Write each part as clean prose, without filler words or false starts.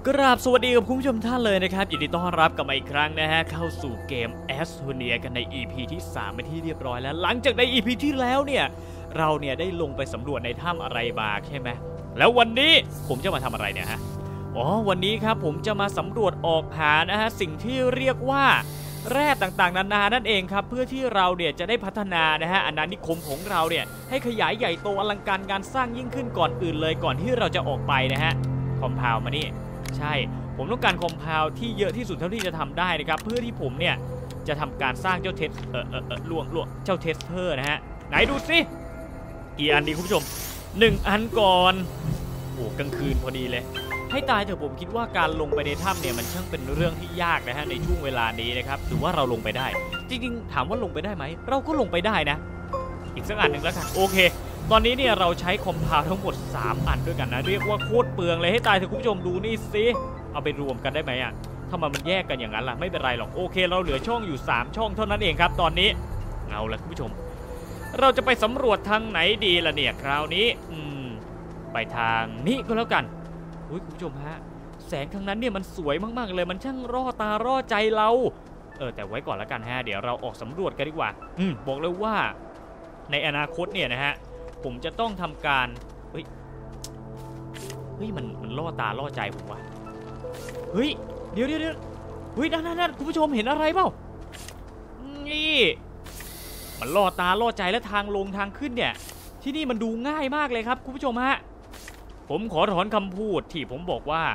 กราบสวัสดีกับคุณผู้ชมท่านเลยนะครับยินดีต้อนรับกลับมาอีกครั้งนะฮะเข้าสู่เกม Astonia กันใน EP ที่3เป็นที่เรียบร้อยแล้วหลังจากใน EP ที่แล้วเนี่ยเราเนี่ยได้ลงไปสำรวจในถ้ำอะไรมาใช่ไหมแล้ววันนี้ผมจะมาทำอะไรเนี่ยฮะวันนี้ครับผมจะมาสำรวจออกหานะฮะสิ่งที่เรียกว่าแร่ต่างๆนานานั่นเองครับเพื่อที่เราเนี่ยจะได้พัฒนานะฮะอาณานิคมของเราเนี่ยให้ขยายใหญ่โตอลังการงานสร้างยิ่งขึ้นก่อนอื่นเลยก่อนที่เราจะออกไปนะฮะคอมเพลมานี่ใช่ผมต้องการคอมเพลที่เยอะที่สุดเท่าที่จะทำได้นะครับเพื่อที่ผมเนี่ยจะทำการสร้างเจ้าล่วงเจ้าเทสเตอร์นะฮะไหนดูสิกี่อันดีคุณผู้ชม1อันก่อนโอ้กลางคืนพอดีเลยให้ตายเถอะผมคิดว่าการลงไปในถ้ำเนี่ยมันช่างเป็นเรื่องที่ยากนะฮะในช่วงเวลานี้นะครับหรือว่าเราลงไปได้จริงๆถามว่าลงไปได้ไหมเราก็ลงไปได้นะอีกสักอันหนึ่งแล้วกันโอเคตอนนี้เนี่ยเราใช้คอมเพลทั้งหมด3อันด้วยกันนะเรียกว่าโคตรเปลืองเลยให้ตายเถอะคุณผู้ชมดูนี่สิเอาไปรวมกันได้ไหมอ่ะถ้ามันแยกกันอย่างนั้นล่ะไม่เป็นไรหรอกโอเคเราเหลือช่องอยู่3ช่องเท่านั้นเองครับตอนนี้เอาละคุณผู้ชมเราจะไปสำรวจทางไหนดีล่ะเนี่ยคราวนี้ไปทางนี้ก็แล้วกันคุณผู้ชมฮะแสงทางนั้นเนี่ยมันสวยมากๆเลยมันช่างร่อตาร่อใจเราแต่ไว้ก่อนแล้วกันฮะเดี๋ยวเราออกสำรวจกันดีกว่าบอกเลยว่าในอนาคตเนี่ยนะฮะผมจะต้องทำการเฮ้ยมันล่อตาล่อใจผมว่ะเฮ้ยเดี๋ยวเฮ้ยนั่นคุณผู้ชมเห็นอะไรเปล่านี่มันล่อตาล่อใจและทางลงทางขึ้นเนี่ยที่นี่มันดูง่ายมากเลยครับคุณผู้ชมฮะผมขอถอนคำพูดที่ผมบอกว่า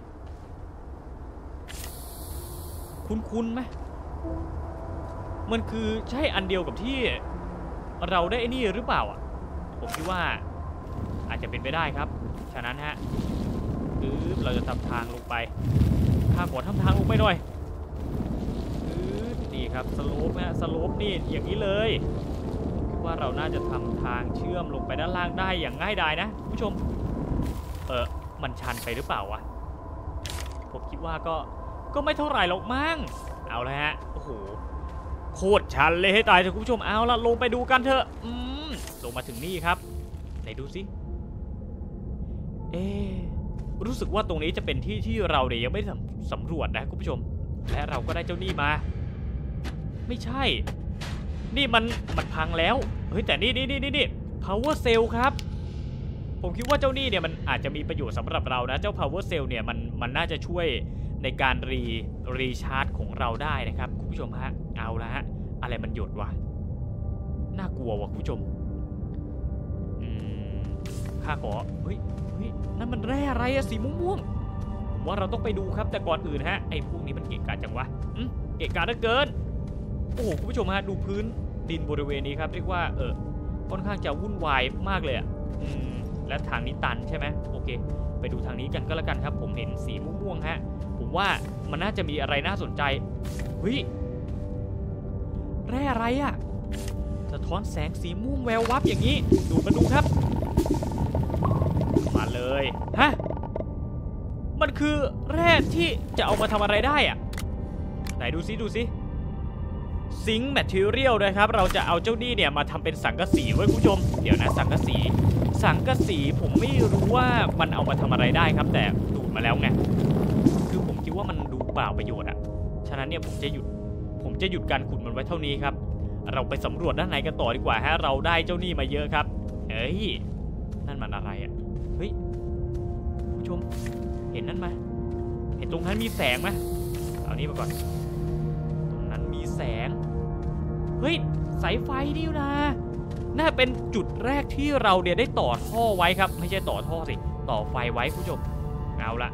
คุ้นไหมมันคือใช่อันเดียวกับที่เราได้ไอ้นี่หรือเปล่าอ่ะผมคิดว่าอาจจะเป็นไปได้ครับฉะนั้นฮะเราจะทำทางลงไปขอทำทางลงไปหน่อยนี่ครับสโลปนะสโลปนี่อย่างนี้เลยคิดว่าเราน่าจะทำทางเชื่อมลงไปด้านล่างได้อย่างง่ายดายนะผู้ชมมันชันไปหรือเปล่าวะผมคิดว่าก็ไม่เท่าไหร่หรอกมั้งเอาละฮะโอ้โหโคตรชันเลยให้ตายเถอะคุณผู้ชมเอาละลงไปดูกันเถอะลงมาถึงนี่ครับไหนดูสิรู้สึกว่าตรงนี้จะเป็นที่ที่เราเนี่ยยังไม่สำรวจนะคุณผู้ชมและเราก็ได้เจ้านี่มาไม่ใช่นี่มันพังแล้วเฮ้ยแต่นี่ power cell ครับผมคิดว่าเจ้านี่เนี่ยมันอาจจะมีประโยชน์สำหรับเรานะเจ้า power cell เนี่ยมันน่าจะช่วยในการรีชาร์จของเราได้นะครับคุณผู้ชมฮะเอาละฮะอะไรมันหยดวะน่ากลัวว่ะคุณผู้ชมข้าขอเฮ้ยนั่นมันแร่อะไรอะสีม่วงๆว่าเราต้องไปดูครับแต่ก่อนอื่นฮะไอ้พวกนี้มันเกะกะจังวะเกะกะเหลือเกินโอ้โหคุณผู้ชมฮะดูพื้นดินบริเวณนี้ครับเรียกว่าค่อนข้างจะวุ่นวายมากเลยอะและทางนี้ตันใช่ไหมโอเคไปดูทางนี้กันก็แล้วกันครับผมเห็นสีม่วงๆฮะผมว่ามันน่าจะมีอะไรน่าสนใจเฮ้ยแร่อะไรอะสะท้อนแสงสีม่วงแวววับอย่างนี้ดูกันดูครับมาเลยฮะมันคือแร่ที่จะเอามาทำอะไรได้อะไหนดูซิซิงค์แมทเทอเรียลนะครับเราจะเอาเจ้านี่เนี่ยมาทำเป็นสังกะสีไว้คุณผู้ชมเดี๋ยวนะสังกะสีผมไม่รู้ว่ามันเอามาทำอะไรได้ครับแต่ดูดมาแล้วไงคือผมคิดว่ามันดูเปล่าประโยชน์อ่ะฉะนั้นเนี่ยผมจะหยุดการขุดมันไว้เท่านี้ครับเราไปสำรวจด้านในกันต่อดีกว่าฮะเราได้เจ้านี่มาเยอะครับเฮ้ยนั่นมันอะไรอ่ะเฮ้ยผู้ชมเห็นนั่นไหมเห็นตรงนั้นมีแสงไหมเอานี่มาก่อนตรงนั้นมีแสงเฮ้ยสายไฟนี่นะน่าเป็นจุดแรกที่เราเนี่ยได้ต่อท่อไว้ครับไม่ใช่ต่อท่อสิต่อไฟไว้ผู้ชมเอาละ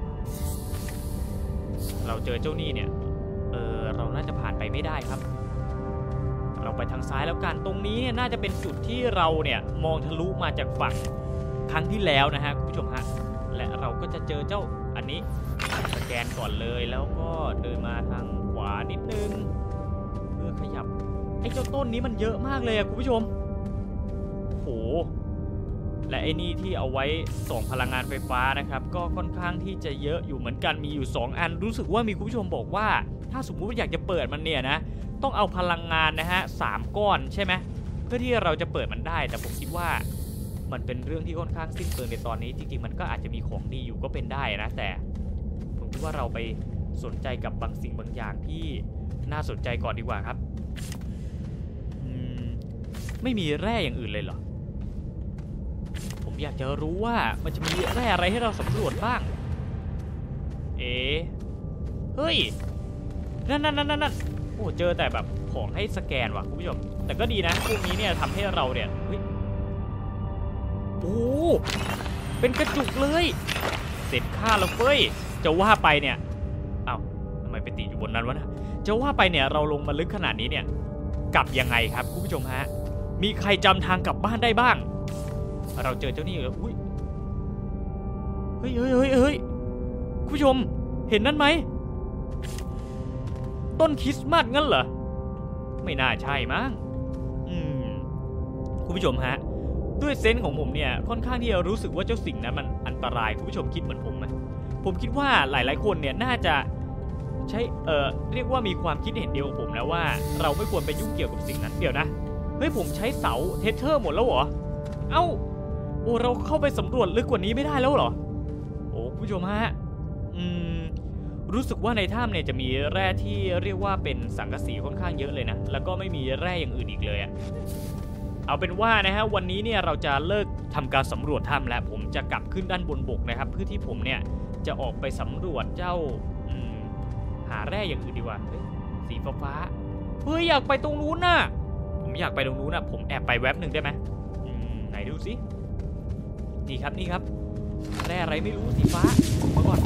เราเจอเจ้านี่เนี่ยเราน่าจะผ่านไปไม่ได้ครับเราไปทางซ้ายแล้วกันตรงนี้เนี่ยน่าจะเป็นจุดที่เราเนี่ยมองทะลุมาจากฝั่งครั้งที่แล้วนะฮะคุณผู้ชมฮะและเราก็จะเจอเจ้าอันนี้สแกนก่อนเลยแล้วก็เดินมาทางขวานิดนึงเพื่อขยับไอ้เจ้าต้นนี้มันเยอะมากเลยอะคุณผู้ชมโหและไอ้นี่ที่เอาไว้ส่งพลังงานไฟฟ้านะครับก็ค่อนข้างที่จะเยอะอยู่เหมือนกันมีอยู่2อันรู้สึกว่ามีคุณผู้ชมบอกว่าถ้าสมมุติว่าอยากจะเปิดมันเนี่ยนะต้องเอาพลังงานนะฮะ3ก้อนใช่ไหมเพื่อที่เราจะเปิดมันได้แต่ผมคิดว่ามันเป็นเรื่องที่ค่อนข้างสิ้นเปลืองในตอนนี้จริงๆมันก็อาจจะมีของดีอยู่ก็เป็นได้นะแต่ผมผมคิดว่าเราไปสนใจกับบางสิ่งบางอย่างที่น่าสนใจก่อนดีกว่าครับไม่มีแร่อย่างอื่นเลยเหรอผมอยากจะรู้ว่ามันจะมีแร่อะไรให้เราสำรวจบ้างเฮ้ยนั่นโอ้เจอแต่แบบของให้สแกนว่ะคุณผู้ชมแต่ก็ดีนะพวกนี้เนี่ยทำให้เราเนี่ยโอ้เป็นกระจุกเลยเสร็จค่าแล้วเฟ้ยจะว่าไปเนี่ยเอ้าทำไมไปติดอยู่บนนั้นวะนะจะว่าไปเนี่ยเราลงมาลึกขนาดนี้เนี่ยกลับยังไงครับคุณผู้ชมฮะมีใครจำทางกลับบ้านได้บ้างเราเจอเจ้านี่แล้วอุ้ยเฮ้ยคุณผู้ชมเห็นนั่นไหมต้นคริสต์มาสงั้นเหรอไม่น่าใช่มั้งคุณผู้ชมฮะด้วยเซนส์ของผมเนี่ยค่อนข้างที่จะรู้สึกว่าเจ้าสิ่งนั้นมันอันตรายคุณผู้ชมคิดเหมือนผมไหมผมคิดว่าหลายๆคนเนี่ยน่าจะใช้เรียกว่ามีความคิดเห็นเดียวกับผมนะว่าเราไม่ควรไปยุ่งเกี่ยวกับสิ่งนั้นเดี๋ยวนะเฮ้ยผมใช้เสาเทเทอร์หมดแล้วเหรอเอ้าโอ้เราเข้าไปสำรวจลึกกว่านี้ไม่ได้แล้วเหรอโอ้คุณผู้ชมฮะรู้สึกว่าในถ้ำเนี่ยจะมีแร่ที่เรียกว่าเป็นสังกะสีค่อนข้างเยอะเลยนะแล้วก็ไม่มีแร่อย่างอื่นอีกเลยอะเอาเป็นว่านะฮะวันนี้เนี่ยเราจะเลิกทำการสำรวจถ้ำแล้วผมจะกลับขึ้นด้านบนบกนะครับเพื่อที่ผมเนี่ยจะออกไปสำรวจเจ้าหาแร่อย่างอื่นดีกว่าสีฟ้าเฮ้ยอยากไปตรงนู้นน่ะผมอยากไปตรงนู้นน่ะผมแอบไปแว็บหนึ่งได้ไหมไหนดูสินี่ครับแร่อะไรไม่รู้สีฟ้ามาก่อน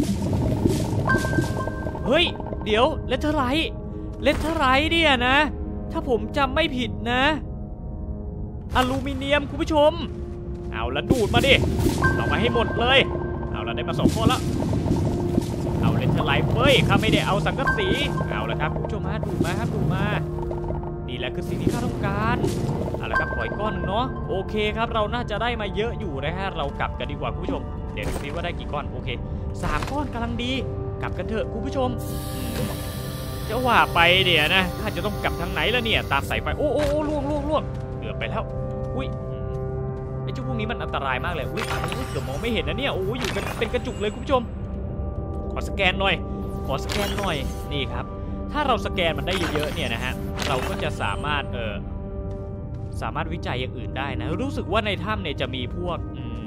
เฮ้ยเดี๋ยวเลเทอร์ไรท์เนี่ยนะถ้าผมจำไม่ผิดนะอลูมิเนียมคุณผู้ชมเอาละดูดมาดิเอามาให้หมดเลยเอาละได้มา2 ข้อแล้วเอาเลเทอร์ไรท์เฮ้ยข้าไม่ได้เอาสังกะสีเอาละครับคุณผู้ชมฮะดูมาครับดูมานี่แหละคือสิ่งที่ข้าต้องการเอาละครับปล่อยก้อนนึงเนาะโอเคครับเราน่าจะได้มาเยอะอยู่นะฮะเรากลับกันดีกว่าคุณผู้ชมเดี๋ยวดูซิว่าได้กี่ก้อนโอเค3 ก้อนกำลังดีกลับกันเถอะคุณผู้ชมจะว่าไปเดี๋ยวนะข้าจะต้องกลับทางไหนล่ะเนี่ยตามสายไฟโอ้ล่วงเกือบไปแล้วอุ้ยไอ้เจ้าพวกนี้มันอันตรายมากเลยอุ้ยเกือบมองไม่เห็นนะเนี่ยโอ้อยู่กันเป็นกระจุกเลยคุณผู้ชมขอสแกนหน่อยนี่ครับถ้าเราสแกนมันได้เยอะๆเนี่ยนะฮะเราก็จะสามารถวิจัยอย่างอื่นได้นะรู้สึกว่าในถ้ำเนี่ยจะมีพวก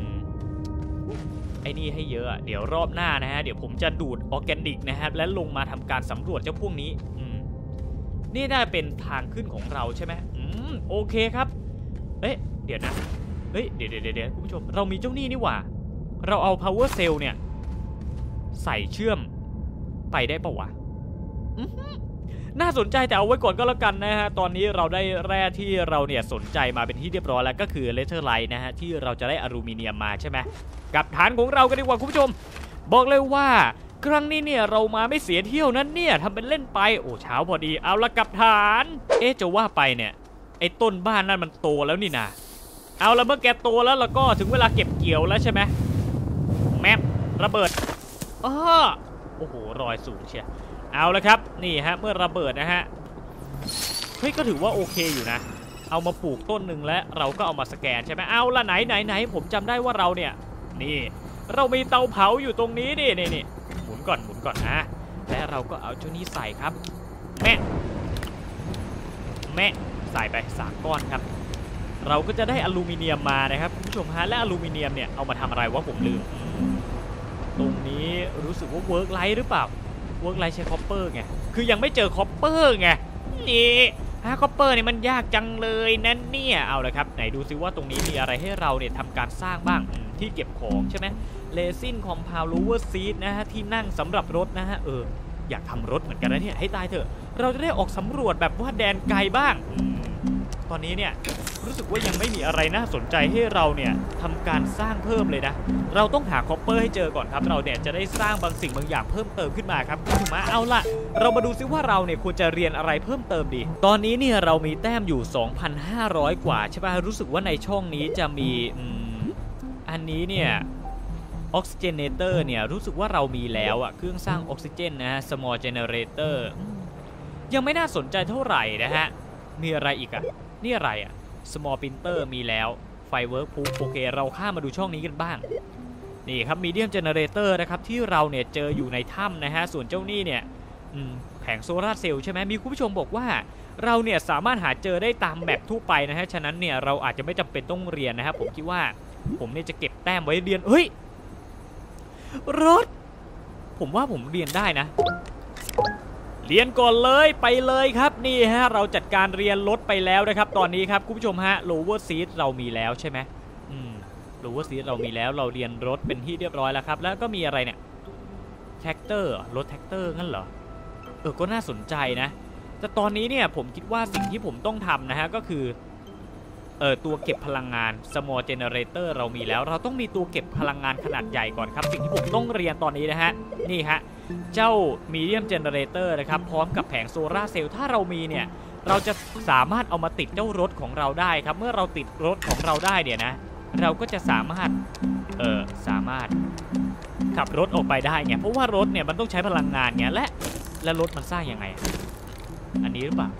ไอ้นี่ให้เยอะเดี๋ยวรอบหน้านะฮะเดี๋ยวผมจะดูดออร์แกนิกนะครับและลงมาทำการสำรวจเจ้าพวกนี้นี่น่าเป็นทางขึ้นของเราใช่ไหมโอเคครับเดี๋ยวนะเดี๋ยวคุณผู้ชมเรามีเจ้านี่นี่หว่าเราเอา power cell เนี่ยใส่เชื่อมไปได้ปะวะน่าสนใจแต่เอาไว้ก่อนก็แล้วกันนะฮะตอนนี้เราได้แร่ที่เราเนี่ยสนใจมาเป็นที่เรียบร้อยแล้วก็คือเลเทอร์ไลท์นะฮะที่เราจะได้อลูมิเนียมมาใช่ไหมกับฐานของเรากันดีกว่าคุณผู้ชมบอกเลยว่าครั้งนี้เนี่ยเรามาไม่เสียเที่ยวนั้นเนี่ยทำเป็นเล่นไปโอ้เช้าพอดีเอาละกับฐานจะว่าไปเนี่ยไอ้ต้นบ้านนั่นมันโตแล้วนี่นะเอาละเมื่อแกโตแล้วก็ถึงเวลาเก็บเกี่ยวแล้วใช่ไหมแมประเบิดโอ้โหรอยสูงเชียเอาละครับนี่ฮะเมื่อระเบิดนะฮะเฮ้ยก็ถือว่าโอเคอยู่นะเอามาปลูกต้นหนึ่งแล้วเราก็เอามาสแกนใช่ไหมเอาละไหนผมจำได้ว่าเราเนี่ยนี่เรามีเตาเผาอยู่ตรงนี้นี่หมุนก่อนนะและเราก็เอาเจ้านี้ใส่ครับแม่ใส่ไป3 ก้อนครับเราก็จะได้อลูมิเนียมมานะครับคุณผู้ชมฮะและอลูมิเนียมเนี่ยเอามาทำอะไรวะผมลืมตรงนี้รู้สึกว่าเวิร์กไลท์หรือเปล่าเวิร์กไลท์ใช้คอปเปอร์ไงคือยังไม่เจอคอปเปอร์ไงนี่คอปเปอร์นี่มันยากจังเลยนั่นเนี่ยเอาละครับไหนดูซิว่าตรงนี้มีอะไรให้เราเนี่ยทำการสร้างบ้างที่เก็บของใช่ไหมเลซินคอมพาวลูเวอร์ซีดนะฮะที่นั่งสำหรับรถนะฮะอยากทำรถเหมือนกันนะเนี่ยให้ตายเถอะเราจะได้ออกสำรวจแบบว่าแดนไกลบ้างตอนนี้เนี่ยรู้สึกว่ายังไม่มีอะไรน่าสนใจให้เราเนี่ยทำการสร้างเพิ่มเลยนะเราต้องหาคอปเปอร์ให้เจอก่อนครับเราเนี่ยจะได้สร้างบางสิ่งบางอย่างเพิ่มเติมขึ้นมาครับถูกไหมเอาล่ะเรามาดูซิว่าเราเนี่ยควรจะเรียนอะไรเพิ่มเติมดีตอนนี้เนี่ยเรามีแต้มอยู่ 2,500 กว่าใช่ป่ะรู้สึกว่าในช่องนี้จะมีอันนี้เนี่ยออกซิเจนเนเตอร์เนี่ยรู้สึกว่าเรามีแล้วอะเครื่องสร้างออกซิเจนนะฮะ small generator ยังไม่น่าสนใจเท่าไหร่นะฮะมีอะไรอีกอะนี่อะไรอะ small printer มีแล้ว firework proof โอเคเราข้ามมาดูช่องนี้กันบ้างนี่ครับมีเดียมเจเนเรเตอร์นะครับที่เราเนี่ยเจออยู่ในถ้ำนะฮะส่วนเจ้านี่เนี่ยแผงโซลาร์เซลล์ใช่ไหมมีคุณผู้ชมบอกว่าเราเนี่ยสามารถหาเจอได้ตามแมปทั่วไปนะฮะฉะนั้นเนี่ยเราอาจจะไม่จำเป็นต้องเรียนนะครับผมคิดว่าผมเนี่ยจะเก็บแต้มไว้เรียนเฮ้ยรถผมว่าผมเรียนได้นะเรียนก่อนเลยไปเลยครับนี่ฮะเราจัดการเรียนรถไปแล้วนะครับตอนนี้ครับคุณผู้ชมฮะ lower seat เรามีแล้วใช่ไหมlower seat เรามีแล้วเราเรียนรถเป็นที่เรียบร้อยแล้วครับแล้วก็มีอะไรเนี่ยแท็กเตอร์รถแท็กเตอร์งั้นเหรอก็น่าสนใจนะแต่ตอนนี้เนี่ยผมคิดว่าสิ่งที่ผมต้องทำนะฮะก็คือตัวเก็บพลังงาน small generator เรามีแล้วเราต้องมีตัวเก็บพลังงานขนาดใหญ่ก่อนครับสิ่งที่ผมต้องเรียนตอนนี้นะฮะนี่ฮะเจ้า medium generator นะครับพร้อมกับแผงโซลาร์เซลล์ถ้าเรามีเนี่ยเราจะสามารถเอามาติดเจ้ารถของเราได้ครับเมื่อเราติดรถของเราได้เนี่ยนะเราก็จะสามารถขับรถออกไปได้ไงเพราะว่ารถเนี่ยมันต้องใช้พลังงานไงและรถมันสร้างยังไงอันนี้หรือเปล่า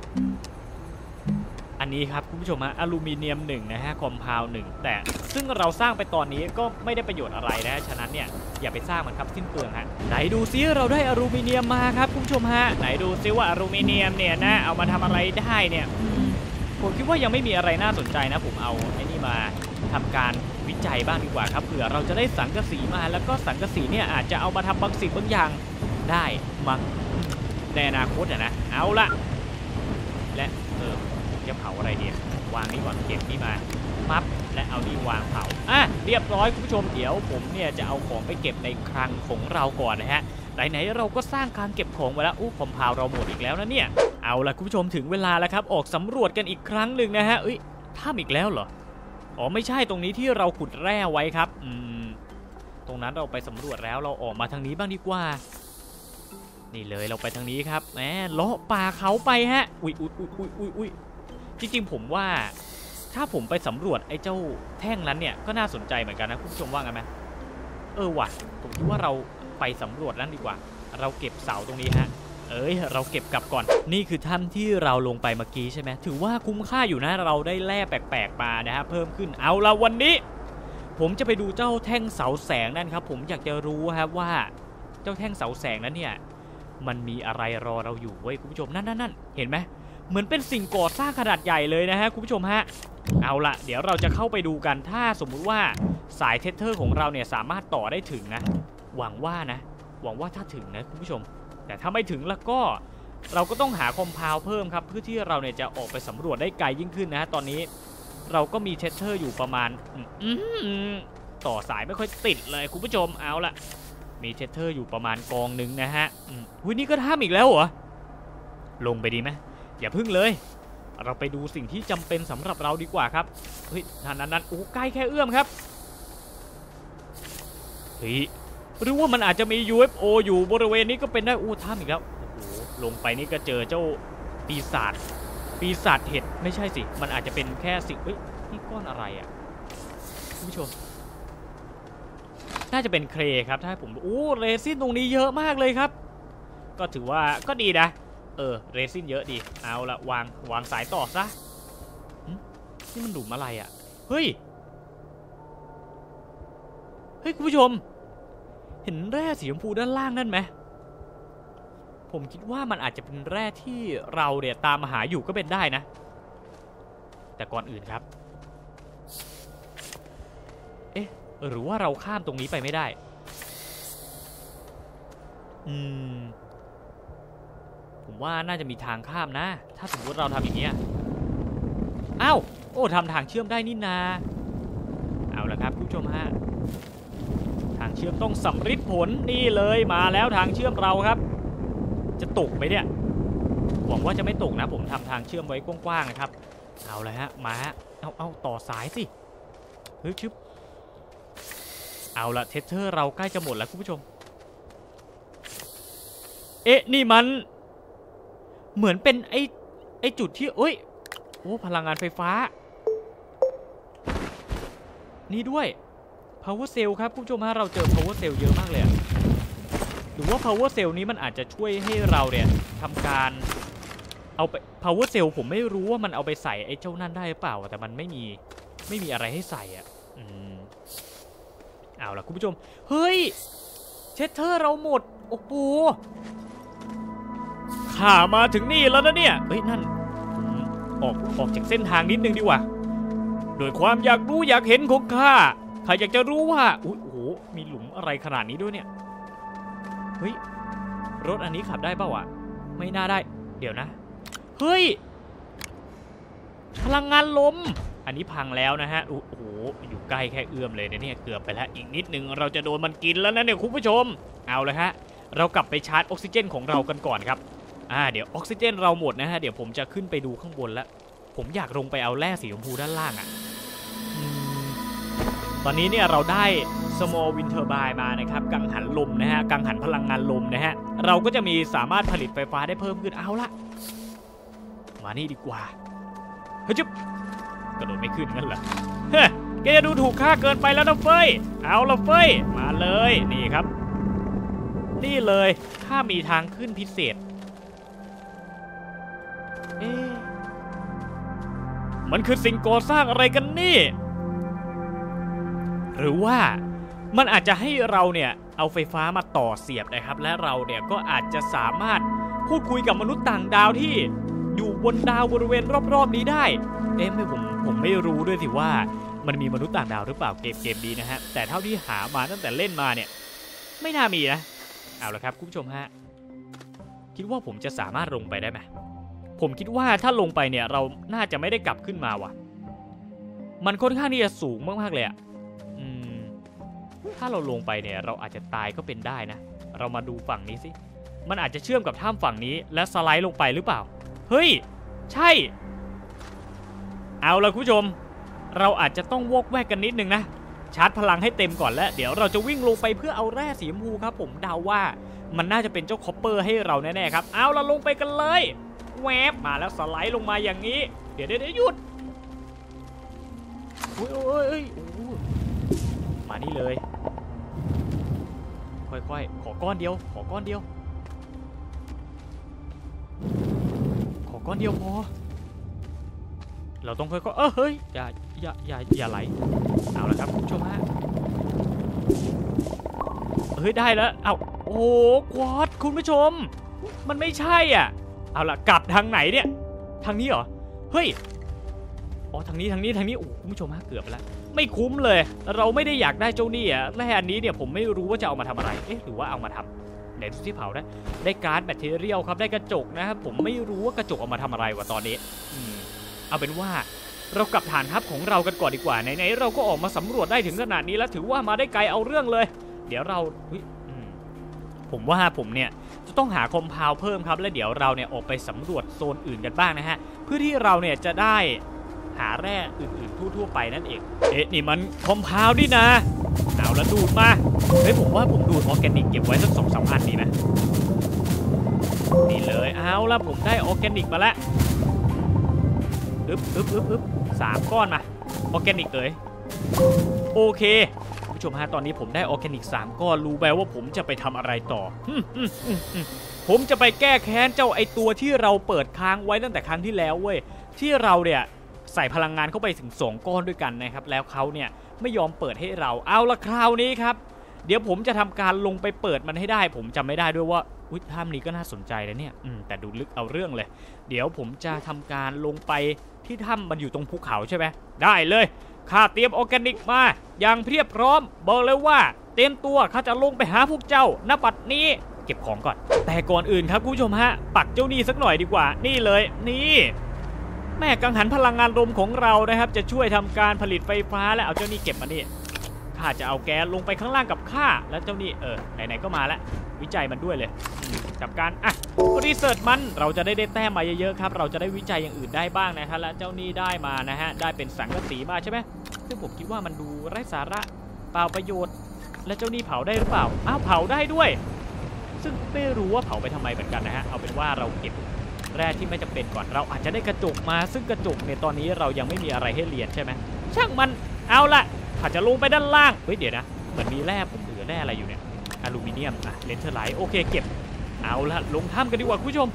อันนี้ครับคุณผู้ชมฮะอลูมิเนียม1นะฮะคอมเพลด์1แต่ซึ่งเราสร้างไปตอนนี้ก็ไม่ได้ประโยชน์อะไรนะฉะนั้นเนี่ยอย่าไปสร้างมันครับสิ้นเปลืองฮะไหนดูซิเราได้อลูมิเนียมมาครับคุณผู้ชมฮะไหนดูซิว่าอลูมิเนียมเนี่ยนะเอามาทำอะไรได้เนี่ยผมคิดว่ายังไม่มีอะไรน่าสนใจนะผมเอาไอ้นี่มาทำการวิจัยบ้างดีกว่าครับเผื่อเราจะได้สังกะสีมาแล้วก็สังกะสีเนี่ยอาจจะเอามาทำบางสิ่งบางอย่างได้มั้งในอนาคตนะเอาละและจะเผาอะไรดีวางนี่ก่อนเก็บนี่มาปั๊บและเอานี่วางเผาเรียบร้อยคุณผู้ชมเดี๋ยวผมเนี่ยจะเอาของไปเก็บในคลังของเราก่อนนะฮะไหนๆเราก็สร้างการเก็บของไว้แล้วคอมเพลด์เราหมดอีกแล้วนะเนี่ยเอาละคุณผู้ชมถึงเวลาแล้วครับออกสำรวจกันอีกครั้งหนึ่งนะฮะถ้ำอีกแล้วเหรอไม่ใช่ตรงนี้ที่เราขุดแร่ไว้ครับตรงนั้นเราไปสำรวจแล้วเราออกมาทางนี้บ้างดีกว่านี่เลยเราไปทางนี้ครับแหมเลาะป่าเขาไปฮะอุ้ยจริงๆผมว่าถ้าผมไปสำรวจไอ้เจ้าแท่งนั้นเนี่ยก็น่าสนใจเหมือนกันนะคุณผู้ชมว่าไงไหมว่ะผมคิดว่าเราไปสำรวจนั่นดีกว่าเราเก็บเสาตรงนี้ฮะเราเก็บกลับก่อนนี่คือถ้ำที่เราลงไปเมื่อกี้ใช่ไหมถือว่าคุ้มค่าอยู่นะเราได้แร่แปลกๆมานะฮะเพิ่มขึ้นเอาละวันนี้ผมจะไปดูเจ้าแท่งเสาแสงนั่นครับผมอยากจะรู้ครับว่าเจ้าแท่งเสาแสงนั้นเนี่ยมันมีอะไรรอเราอยู่เว้ยคุณผู้ชมนั่นเห็นไหมเหมือนเป็นสิ่งก่อสร้างขนาดใหญ่เลยนะฮะคุณผู้ชมฮะเอาละเดี๋ยวเราจะเข้าไปดูกันถ้าสมมุติว่าสายเทสเตอร์ของเราเนี่ยสามารถต่อได้ถึงนะหวังว่าถ้าถึงนะคุณผู้ชมแต่ถ้าไม่ถึงแล้วก็เราก็ต้องหาคอมเพลด์เพิ่มครับเพื่อที่เราเนี่ยจะออกไปสำรวจได้ไกลยิ่งขึ้นนะฮะตอนนี้เราก็มีเทสเตอร์อยู่ประมาณต่อสายไม่ค่อยติดเลยคุณผู้ชมเอาละมีเทสเตอร์อยู่ประมาณกองหนึ่งนะฮะนี่ก็ถ้ำอีกแล้วเหรอลงไปดีไหมอย่าพึ่งเลยเราไปดูสิ่งที่จำเป็นสำหรับเราดีกว่าครับนั้นใกล้แค่เอื้อมครับหรือว่ามันอาจจะมี UFO อยู่บริเวณนี้ก็เป็นได้ถ้ำอีกแล้วลงไปนี่ก็เจอเจ้าปีศาจเห็ดไม่ใช่สิมันอาจจะเป็นแค่สิ่งนี่ก้อนอะไรอ่ะคุณผู้ชมน่าจะเป็นเครครับถ้าผมเรซินตรงนี้เยอะมากเลยครับก็ถือว่าก็ดีนะเรซินเยอะดีเอาละวางสายต่อซะนี่มันหลุมอะไรอ่ะเฮ้ยคุณผู้ชมเห็นแร่สีชมพูด้านล่างนั่นไหมผมคิดว่ามันอาจจะเป็นแร่ที่เราเนี่ยตามหาอยู่ก็เป็นได้นะแต่ก่อนอื่นครับหรือว่าเราข้ามตรงนี้ไปไม่ได้ผมว่าน่าจะมีทางข้ามนะถ้าสมมติเราทำอย่างนี้ทำทางเชื่อมได้นี่นาเอาละครับผู้ชมฮะทางเชื่อมต้องสำฤทธิ์ผลนี่เลยมาแล้วทางเชื่อมเราครับจะตกไหมเนี่ยหวังว่าจะไม่ตกนะผมทำทางเชื่อมไว้กว้างๆนะครับเอาเลยฮะมาเอาต่อสายสิชึบเอาละเทสเตอร์เราใกล้จะหมดแล้วคุณผู้ชมนี่มันเหมือนเป็นไอ้จุดที่พลังงานไฟฟ้านี่ด้วย power cell ครับคุณผู้ชมฮะเราเจอ power cell เยอะมากเลยหรือว่า power cell นี้มันอาจจะช่วยให้เราเนี่ยทำการเอาไป power cell ผมไม่รู้ว่ามันเอาไปใส่ไอ้เจ้านั่นได้หรือเปล่าแต่มันไม่มีอะไรให้ใส่เอาล่ะคุณผู้ชมเฮ้ยเชสเทอร์เราหมดโอ้โหข้ามาถึงนี่แล้วนะเนี่ยเฮ้ยนั่นออกจากเส้นทางนิดนึงดีกว่าโดยความอยากรู้อยากเห็นของข้าอยากจะรู้ว่าโอ้โหมีหลุมอะไรขนาดนี้ด้วยเนี่ยเฮ้ยรถอันนี้ขับได้เปล่าวะไม่น่าได้เดี๋ยวนะเฮ้ยพลังงานลมอันนี้พังแล้วนะฮะโอ้โหอยู่ใกล้แค่เอื้อมเลยเนี่ยเกือบไปแล้วอีกนิดนึงเราจะโดนมันกินแล้วนะเนี่ยคุณผู้ชมเอาเลยฮะเรากลับไปชาร์จออกซิเจนของเรากันก่อนครับเดี๋ยวออกซิเจนเราหมดนะฮะเดี๋ยวผมจะขึ้นไปดูข้างบนแล้วผมอยากลงไปเอาแร่สีชมพูด้านล่างตอนนี้เนี่ยเราได้ small wind turbine มานะครับกังหันลมนะฮะกังหันพลังงานลมนะฮะเราก็จะมีสามารถผลิตไฟฟ้าได้เพิ่มขึ้นเอาละมานี่ดีกว่าเฮ้ยจุ๊บกระโดดไม่ขึ้นงั้นเหรอเฮ้ยแกจะดูถูกข้าเกินไปแล้วนะเฟยเอาละเฟยมาเลยนี่ครับนี่เลยข้ามีทางขึ้นพิเศษมันคือสิ่งก่อสร้างอะไรกันนี่หรือว่ามันอาจจะให้เราเนี่ยเอาไฟฟ้ามาต่อเสียบนะครับและเราเนี่ยก็อาจจะสามารถพูดคุยกับมนุษย์ต่างดาวที่อยู่บนดาวบริเวณรอบๆนี้ได้ผมไม่รู้ด้วยสิว่ามันมีมนุษย์ต่างดาวหรือเปล่าเกมนี้นะฮะแต่เท่าที่หามาตั้งแต่เล่นมาเนี่ยไม่น่ามีนะเอาละครับคุณผู้ชมฮะคิดว่าผมจะสามารถลงไปได้ไหมผมคิดว่าถ้าลงไปเนี่ยเราน่าจะไม่ได้กลับขึ้นมาว่ะมันค่อนข้างที่จะสูงมากๆเลยอะถ้าเราลงไปเนี่ยเราอาจจะตายก็เป็นได้นะเรามาดูฝั่งนี้สิมันอาจจะเชื่อมกับถ้ำฝั่งนี้และสไลด์ลงไปหรือเปล่าเฮ้ยใช่เอาละคุณผู้ชมเราอาจจะต้องวอกแวกกันนิดนึงนะชาร์จพลังให้เต็มก่อนแล้วเดี๋ยวเราจะวิ่งลงไปเพื่อเอาแร่สีชมพูครับผมเดาว่ามันน่าจะเป็นเจ้าคอปเปอร์ให้เราแน่ๆครับเอาเราลงไปกันเลยแวบมาแล้วสไลด์ลงมาอย่างนี้เดี๋ยวหยุดโอ้ยมานี่เลยค่อยๆขอก้อนเดียวขอก้อนเดียวพอเราต้องค่อยๆเฮ้ยอย่าไหลเอาละครับคุณผู้ชมฮะเฮ้ยได้แล้วเอาโอ้ควอดคุณผู้ชมมันไม่ใช่อ่ะเอาละกลับทางไหนเนี่ยทางนี้เหรอเฮ้ยอ๋อทางนี้โอ้คุณผู้ชมฮะเกือบไปแล้วไม่คุ้มเลยเราไม่ได้อยากได้เจ้านี่อ่ะแร่อันนี้เนี่ยผมไม่รู้ว่าจะเอามาทำอะไรหรือว่าเอามาทำไหนดูที่เผาได้การ์ดแบตเตอรี่ครับได้กระจกนะครับผมไม่รู้ว่ากระจกเอามาทำอะไรวะตอนนี้เอาเป็นว่าเรากลับฐานทัพของเรากันก่อนดีกว่าไหนๆเราก็ออกมาสำรวจได้ถึงขนาดนี้แล้วถือว่ามาได้ไกลเอาเรื่องเลยเดี๋ยวเราผมว่าผมเนี่ยจะต้องหาคอมเพลเพิ่มครับและเดี๋ยวเราเนี่ยออกไปสำรวจโซนอื่นกันบ้างนะฮะเพื่อที่เราเนี่ยจะได้หาแร่อื่นๆทั่วๆไปนั่นเองนี่มันคอมเพลดินะเอาแล้วดูดมาผมว่าผมดูดออร์แกนิกเก็บไว้สัก2-3 อันดีไหมนี่เลยเอาละผมได้ออร์แกนิกมาแล้ว3 ก้อนมาออร์แกนิกเลยโอเคผู้ชมฮะตอนนี้ผมได้ออร์แกนิก3 ก้อนรู้ไหมว่าผมจะไปทำอะไรต่อผมจะไปแก้แค้นเจ้าไอตัวที่เราเปิดค้างไว้ตั้งแต่ครั้งที่แล้วเว้ยที่เราเนี่ยใส่พลังงานเข้าไปถึง2 ก้อนด้วยกันนะครับแล้วเขาเนี่ยไม่ยอมเปิดให้เราเอาละคราวนี้ครับเดี๋ยวผมจะทำการลงไปเปิดมันให้ได้ผมจำไม่ได้ด้วยว่าถ้ำนี้ก็น่าสนใจนะเนี่ยแต่ดูลึกเอาเรื่องเลยเดี๋ยวผมจะทำการลงไปที่ถ้ำมันอยู่ตรงภูเขาใช่ไหมได้เลยข้าเตรียมออร์แกนิกมาอย่างเพียบพร้อมบอกเลยว่าเตรียมตัวข้าจะลงไปหาพวกเจ้าณ บัดนี้เก็บของก่อนแต่ก่อนอื่นครับคุณผู้ชมฮะปักเจ้านี่สักหน่อยดีกว่านี่เลยนี่แม่กังหันพลังงานลมของเรานะครับจะช่วยทำการผลิตไฟฟ้าและเอาเจ้านี่เก็บมานี่ข้าจะเอาแก๊สลงไปข้างล่างกับข้าแล้วเจ้านี่ไหนๆก็มาแล้ววิจัยมันด้วยเลยจับการรีเสิร์ชมันเราจะได้แต้มมาเยอะๆครับเราจะได้วิจัยอย่างอื่นได้บ้างนะครับและเจ้านี่ได้มานะฮะได้เป็นสังกะสีมาใช่ไหมซึ่งผมคิดว่ามันดูไร้สาระเปล่าประโยชน์และเจ้านี่เผาได้หรือเปล่าเผาได้ด้วยซึ่งไม่รู้ว่าเผาไปทำไมเหมือนกันนะฮะเอาเป็นว่าเราเก็บแร่ที่ไม่จำเป็นก่อนเราอาจจะได้กระจกมาซึ่งกระจกในตอนนี้เรายังไม่มีอะไรให้เรียนใช่ไหมช่างมันเอาละถ้าจะลงไปด้านล่างเดี๋ยวนะเหมือนมีแร่ผมเหลือแร่อะไรอยู่เนี่ยอลูมิเนียมเลนเทอร์ไลท์โอเคเก็บเอาละลงถ้ำกันดีกว่าคุณผู้ชม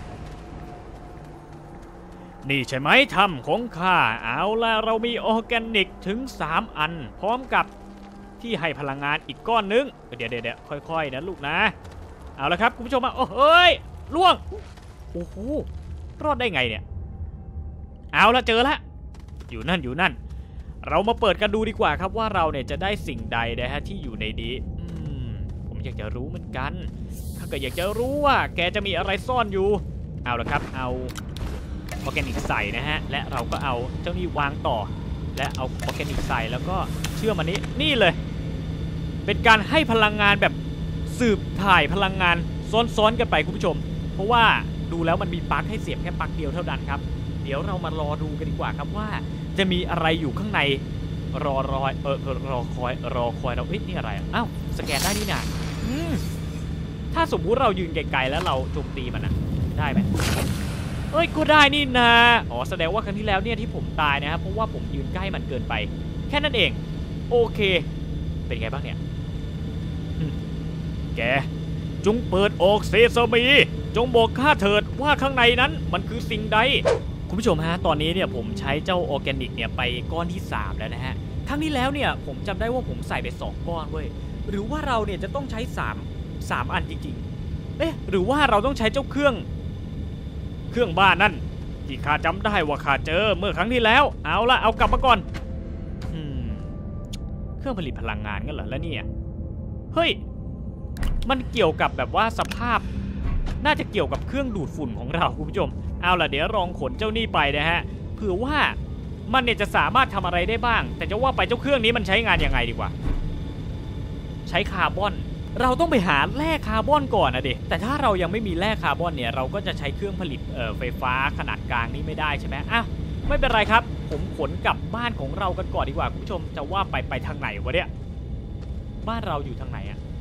นี่ใช่ไหมถ้ำของข้าเอาละเรามีออร์แกนิกถึง3 อันพร้อมกับทที่ให้พลังงานอีกก้อนนึงเดี๋ยวค่อยๆนะลูกนะเอาละครับคุณผู้ชมมาโอ้เฮ้ยล่วงโอ้โหรอดได้ไงเนี่ยเอาละเจอละอยู่นั่นเรามาเปิดกันดูดีกว่าครับว่าเราเนี่ยจะได้สิ่งใดนะฮะที่อยู่ในนี้ผมอยากจะรู้เหมือนกันถ้าก็อยากจะรู้ว่าแกจะมีอะไรซ่อนอยู่เอาละครับเอาออร์แกนิกใส่นะฮะและเราก็เอาเจ้านี่วางต่อและเอาออร์แกนิกใส่แล้วก็เชื่อมอันนี้นี่เลยเป็นการให้พลังงานแบบสืบถ่ายพลังงานซ้อนๆกันไปคุณผู้ชมเพราะว่าดูแล้วมันมีปลั๊กให้เสียบแค่ปลั๊กเดียวเท่านั้นครับเดี๋ยวเรามารอดูกันดีกว่าครับว่าจะมีอะไรอยู่ข้างในรอคอยเรานี่อะไรอ้าวสแกนได้นี่นะถ้าสมมุติเรายืนไกลๆแล้วเราโจมตีมันนะได้ไหมก็ได้นี่นะอ๋อแสดงว่าครั้งที่แล้วเนี่ยที่ผมตายนะครับเพราะว่าผมยืนใกล้มันเกินไปแค่นั้นเองโอเคเป็นไงบ้างเนี่ยแกจงเปิดออกเซซามีจงบอกข้าเถิดว่าข้างในนั้นมันคือสิ่งใดคุณผู้ชมฮะตอนนี้เนี่ยผมใช้เจ้าออร์แกนิกเนี่ยไปก้อนที่3แล้วนะฮะครั้งที่แล้วเนี่ยผมจำได้ว่าผมใส่ไป2ก้อนเว้ยหรือว่าเราเนี่ยจะต้องใช้3อันจริงๆหรือว่าเราต้องใช้เจ้าเครื่องบ้านนั่นที่ข้าจำได้ว่าข้าเจอเมื่อครั้งที่แล้วเอาละเอากลับมาก่อนเครื่องผลิตพลังงานงั้นเหรอแล้วเนี่ยเฮ้ยมันเกี่ยวกับแบบว่าสภาพน่าจะเกี่ยวกับเครื่องดูดฝุ่นของเราคุณผู้ชมเอาล่ะเดี๋ยวลองขนเจ้านี่ไปนะฮะเผื่อว่ามันเนี่ยจะสามารถทำอะไรได้บ้างแต่จะว่าไปเจ้าเครื่องนี้มันใช้งานยังไงดีกว่าใช้คาร์บอนเราต้องไปหาแร่คาร์บอนก่อนนะเด็กแต่ถ้าเรายังไม่มีแร่คาร์บอนเนี่ยเราก็จะใช้เครื่องผลิตไฟฟ้าขนาดกลางนี้ไม่ได้ใช่ไหมไม่เป็นไรครับผมขนกลับบ้านของเรากันก่อนดีกว่าคุณผู้ชมจะว่าไปทางไหนวะเนี่ยบ้านเราอยู่ทางไหน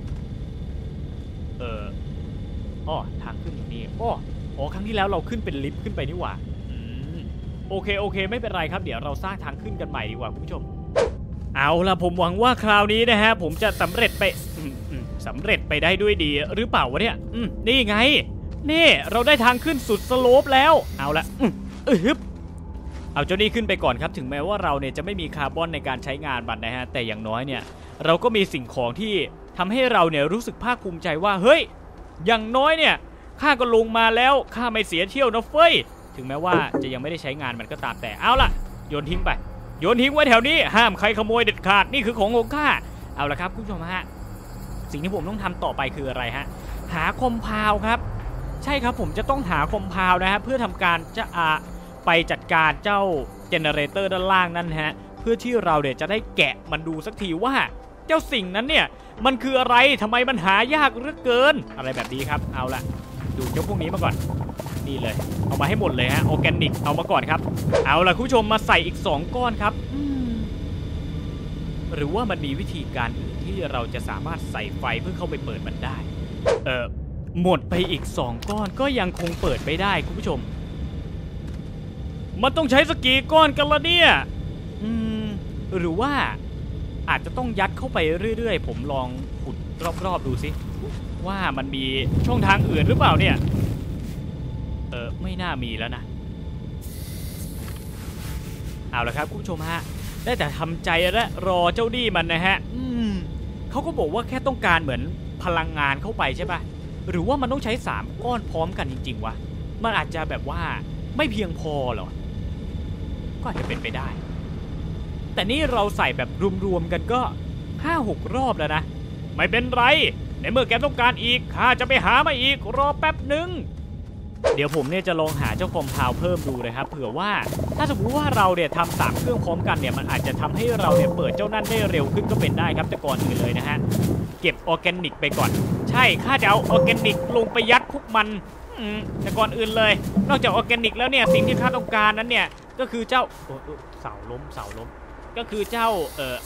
ทางขึ้นอยู่นี่ครั้งที่แล้วเราขึ้นเป็นลิฟต์ขึ้นไปนี่หว่าโอเคไม่เป็นไรครับเดี๋ยวเราสร้างทางขึ้นกันใหม่ดีกว่าคุณผู้ชมเอาล่ะผมหวังว่าคราวนี้นะฮะผมจะสำเร็จไปได้ด้วยดีหรือเปล่าวะเนี่ยนี่ไงนี่เราได้ทางขึ้นสุดสโลปแล้วเอาละเอาเจ้านี่ขึ้นไปก่อนครับถึงแม้ว่าเราเนี่ยจะไม่มีคาร์บอนในการใช้งานมันนะฮะแต่อย่างน้อยเนี่ยเราก็มีสิ่งของที่ทำให้เราเนี่ยรู้สึกภาคภูมิใจว่าเฮ้ยอย่างน้อยเนี่ยข้าก็ลงมาแล้วข้าไม่เสียเที่ยวนะเฟ้ยถึงแม้ว่าจะยังไม่ได้ใช้งานมันก็ตามแต่เอาล่ะโยนทิ้งไว้แถวนี้ห้ามใครขโมยเด็ดขาดนี่คือของข้าเอาละครับคุณผู้ชมฮะสิ่งที่ผมต้องทำต่อไปคืออะไรฮะหาคอมพาวครับใช่ครับผมจะต้องหาคอมพาวนะฮะเพื่อทำการจะไปจัดการเจ้าเจเนเรเตอร์ด้านล่างนั่นฮะเพื่อที่เราเดี๋ยวจะได้แกะมันดูสักทีว่าเจ้าสิ่งนั้นเนี่ยมันคืออะไรทำไมมันหายากเหลือเกินอะไรแบบนี้ครับเอาละดูเจ้าพวกนี้มาก่อนนี่เลยเอามาให้หมดเลยฮะออร์แกนิกเอามาก่อนครับเอาละคุณผู้ชมมาใส่อีก2ก้อนครับหรือว่ามันมีวิธีการอื่นที่เราจะสามารถใส่ไฟเพื่อเข้าไปเปิดมันได้หมดไปอีก2ก้อนก็ยังคงเปิดไม่ได้คุณผู้ชมมันต้องใช้สักกี่ก้อนกันละเนี่ยหรือว่าอาจจะต้องยัดเข้าไปเรื่อยๆผมลองขุดรอบๆดูสิว่ามันมีช่องทางอื่นหรือเปล่าเนี่ยไม่น่ามีแล้วนะเอาละครับคุณผู้ชมฮะได้แต่ทำใจและรอเจ้าดี้มันนะฮะเขาก็บอกว่าแค่ต้องการเหมือนพลังงานเข้าไปใช่ปะหรือว่ามันต้องใช้3ก้อนพร้อมกันจริงๆวะมันอาจจะแบบว่าไม่เพียงพอหรอก็อาจจะเป็นไปได้แต่นี่เราใส่แบบรวมๆกันก็ 5-6 รอบแล้วนะไม่เป็นไรในเมื่อแกต้องการอีกข้าจะไปหามาอีกรอแป๊บหนึ่งเดี๋ยวผมเนี่ยจะลองหาเจ้าคอมพาวเพิ่มดูนะครับเผื่อว่าถ้าสมมติว่าเราเนี่ยทำ3เครื่องพร้อมกันเนี่ยมันอาจจะทำให้เราเนี่ยเปิดเจ้านั่นได้เร็วขึ้นก็เป็นได้ครับแต่ก่อนอื่นเลยนะฮะเก็บออร์แกนิกไปก่อนใช่ข้าจะเอาออร์แกนิกลงไปยัดพวกมันแต่ก่อนอื่นเลยนอกจากออร์แกนิกแล้วเนี่ยสิ่งที่ข้าต้องการนั้นเนี่ยก็คือเจ้าเสาล้มก็คือเจ้า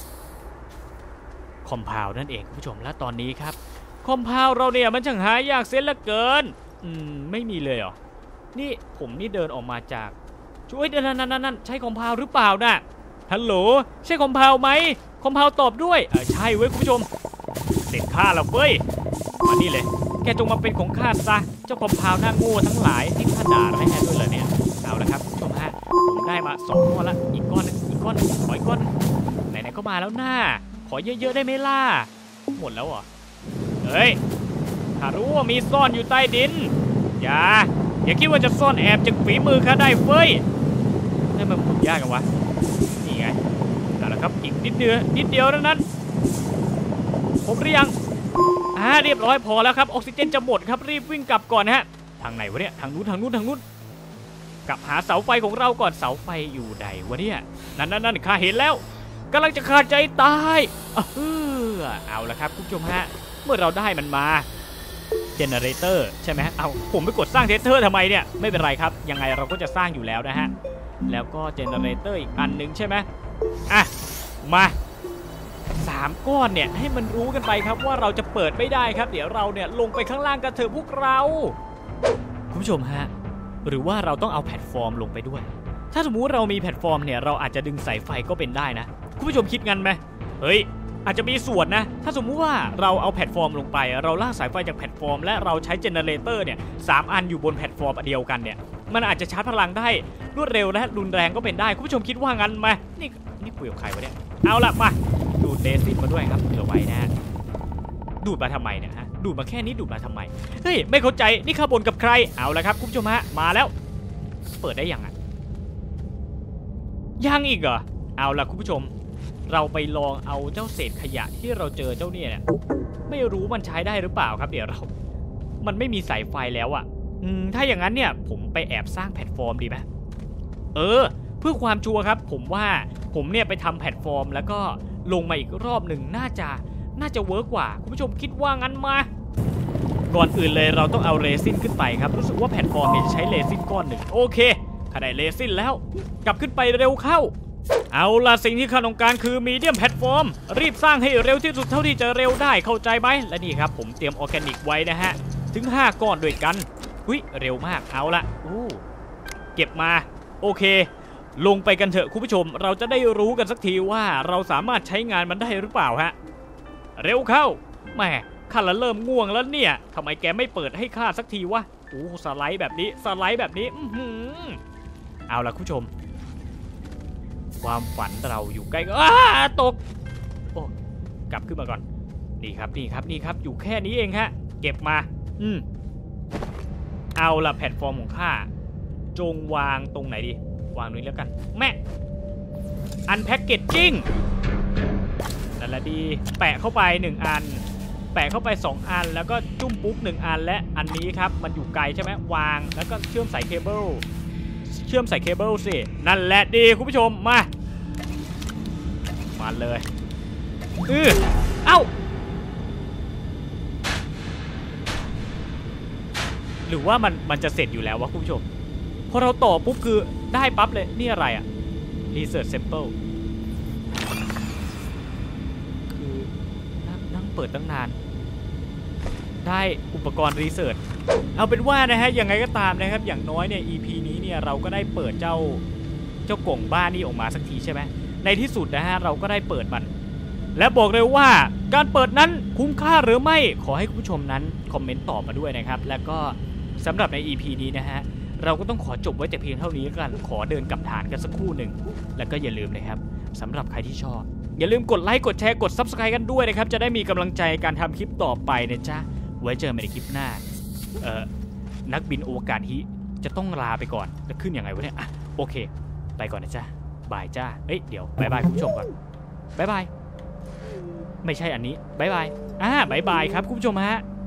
คอมพาวนั่นเองคุณผู้ชมและตอนนี้ครับคอมพาวเราเนี่ยมันช่างหายากเสียเหลือเกินไม่มีเลยเหรอนี่ผมนี่เดินออกมาจากช่วยนั่นใช่คอมพาวหรือเปล่าน่ะฮัลโหลใช่คอมพาวไหมคอมพาวตอบด้วยใช่เว้ยคุณผู้ชมเด็ดข้าแล้วเว้ยมานี่เลยแกจงมาเป็นของข้าซะเจ้าคอมพาวหน้าโง่ทั้งหลายที่ข้าด่าแม่ด้วยเลยเนี่ยเอาละครับคุณผู้ชมฮะผมได้มา2ก้อนละอีกก้อนนึงขออีกก้อนไหนๆก็มาแล้วหน้าขอเยอะๆได้ไหมล่ะหมดแล้วเหรอเฮ้ยถ้ารู้ว่ามีซ่อนอยู่ใต้ดินอย่าคิดว่าจะซ่อนแอบจากฝีมือข้าได้เฟ้ยนั่นมันขุดยากกันวะนี่ไงเอาละครับอีกนิดเดียวเท่านั้นผมหรือยังเรียบร้อยพอแล้วครับออกซิเจนจะหมดครับรีบวิ่งกลับก่อนนะฮะทางไหนวะเนี่ยทางนู้นกลับหาเสาไฟของเราก่อนเสาไฟอยู่ใดวะเนี่ยนั่นข้าเห็นแล้วกำลังจะขาดใจตายเอาละครับคุณผู้ชมฮะเมื่อเราได้มันมาเจเนเรเตอร์ใช่ไหมเอาผมไปกดสร้างเจเนเรเตอร์ทำไมเนี่ยไม่เป็นไรครับยังไงเราก็จะสร้างอยู่แล้วนะฮะแล้วก็เจเนเรเตอร์อีกอันนึงใช่ไหมมา3ก้อนเนี่ยให้มันรู้กันไปครับว่าเราจะเปิดไม่ได้ครับเดี๋ยวเราเนี่ยลงไปข้างล่างกันเถอะพวกเราคุณผู้ชมฮะหรือว่าเราต้องเอาแพลตฟอร์มลงไปด้วยถ้าสมมุติเรามีแพลตฟอร์มเนี่ยเราอาจจะดึงสายไฟก็เป็นได้นะคุณผู้ชมคิดงั้นไหมเฮ้ยอาจจะมีส่วนนะถ้าสมมุติว่าเราเอาแพลตฟอร์มลงไปเราลากสายไฟจากแพลตฟอร์มและเราใช้เจเนเรเตอร์เนี่ย3 อันอยู่บนแพลตฟอร์มเดียวกันเนี่ยมันอาจจะชาร์จพลังได้รวดเร็วและรุนแรงก็เป็นได้คุณผู้ชมคิดว่างั้นไหมนี่คุยกับใครวะเนี่ยเอาละมาดูดเดซินมาด้วยครับเผื่อไว้นะดูดมาทำไมเนี่ยฮะดูดมาแค่นี้ดูดมาทำไมเฮ้ยไม่เข้าใจนี่ข้าบ่นกับใครเอาละครับคุณผู้ชมฮะมาแล้วเปิดได้ยังยังอีกเหรอเอาละคุณผู้ชมเราไปลองเอาเจ้าเศษขยะที่เราเจอเจ้าเนี่ยไม่รู้มันใช้ได้หรือเปล่าครับเดี๋ยวมันไม่มีสายไฟแล้วอ่ะถ้าอย่างนั้นเนี่ยผมไปแอบสร้างแพลตฟอร์มดีไหมเพื่อความชัวร์ครับผมว่าผมเนี่ยไปทำแพลตฟอร์มแล้วก็ลงมาอีกรอบหนึ่งน่าจะเวิร์กกว่าคุณผู้ชมคิดว่างั้นมาก่อนอื่นเลยเราต้องเอาเรซินขึ้นไปครับรู้สึกว่าแพลตฟอร์มจะใช้เรซินก้อนหนึ่งโอเคข้าได้เรซินแล้วกลับขึ้นไปเร็วเข้าเอาล่ะสิ่งที่ข้าต้องการคือมีเดียมแพลตฟอร์มรีบสร้างให้เร็วที่สุดเท่าที่จะเร็วได้เข้าใจไหมและนี่ครับผมเตรียมออร์แกนิกไว้นะฮะถึง5 ก้อนด้วยกันเร็วมากเอาละเก็บมาโอเคลงไปกันเถอะคุณผู้ชมเราจะได้รู้กันสักทีว่าเราสามารถใช้งานมันได้หรือเปล่าฮะเร็วเข้าแหมข้าละเริ่มง่วงแล้วเนี่ยทำไมแกไม่เปิดให้ข้าสักทีวะสไลด์แบบนี้เอาล่ะคุณผู้ชมความฝันเราอยู่ใกล้ตกกลับขึ้นมาก่อนนี่ครับอยู่แค่นี้เองฮะเก็บมาเอาล่ะแพลตฟอร์มของข้าจงวางตรงไหนดีวางตรงนี้แล้วกันแม่อันแพ็กเกจจิ้งนั่นแหละดีแปะเข้าไป1 อันแปะเข้าไป2 อันแล้วก็จุ่มปุ๊ก1 อันและอันนี้ครับมันอยู่ไกลใช่ไหมวางแล้วก็เชื่อมสายเคเบิลสินั่นแหละดีคุณผู้ชมมาเลยเอ้าหรือว่ามันจะเสร็จอยู่แล้ววะคุณผู้ชมพอเราต่อปุ๊บคือได้ปั๊บเลยนี่อะไรอ่ะ Research Sample คือนั่งเปิดตั้งนานได้อุปกรณ์รีเสิร์ชเอาเป็นว่านะฮะยังไงก็ตามนะครับอย่างน้อยเนี่ย EP นี้เนี่ยเราก็ได้เปิดเจ้ากล่องบ้านนี่ออกมาสักทีใช่ไหมในที่สุดนะฮะเราก็ได้เปิดมันและบอกเลยว่าการเปิดนั้นคุ้มค่าหรือไม่ขอให้คุณผู้ชมนั้นคอมเมนต์ตอบมาด้วยนะครับแล้วก็สำหรับใน EP นี้นะฮะเราก็ต้องขอจบไว้แต่เพียงเท่านี้กันขอเดินกลับฐานกันสักครู่หนึ่งแล้วก็อย่าลืมนะครับสำหรับใครที่ชอบอย่าลืมกดไลค์กดแชร์กด Subscribe กันด้วยนะครับจะได้มีกำลังใจการทำคลิปต่อไปนะจ๊ะไว้เจอกันในคลิปหน้านักบินอวกาศฮิจะต้องลาไปก่อนจะขึ้นยังไงวะเนี่ยโอเคไปก่อนนะจ๊ะบายจ้าเดี๋ยวบายคุณผู้ชมก่อนบายไม่ใช่อันนี้บายบายครับคุณผู้ชมฮะ